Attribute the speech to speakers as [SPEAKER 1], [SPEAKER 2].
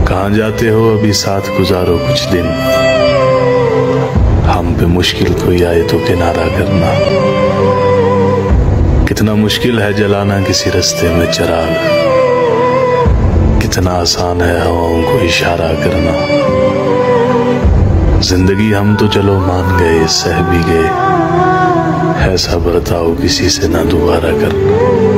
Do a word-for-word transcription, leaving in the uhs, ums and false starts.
[SPEAKER 1] कहाँ जाते हो अभी साथ गुजारो कुछ दिन, हम पे मुश्किल कोई आए तो किनारा करना। कितना मुश्किल है जलाना किसी रास्ते में चिराग, कितना आसान है हवाओं को इशारा करना। जिंदगी हम तो चलो मान गए, सह भी गए, ऐसा बर्ताव किसी से ना दोबारा करना।